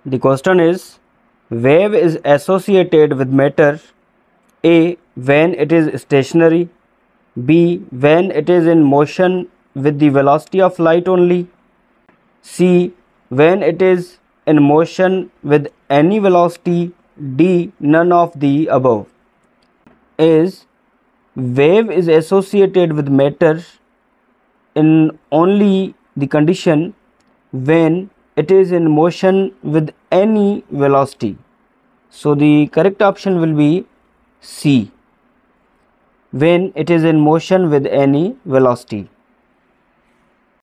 The question is, wave is associated with matter A. when it is stationary, B. when it is in motion with the velocity of light only, C. when it is in motion with any velocity, D. none of the above. Is wave is associated with matter in only the condition when it is in motion with any velocity. So the correct option will be C, when it is in motion with any velocity.